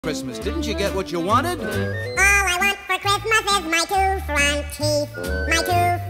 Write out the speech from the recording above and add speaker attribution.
Speaker 1: Christmas. Didn't you get what you wanted?
Speaker 2: All I want for Christmas is my two front teeth. My two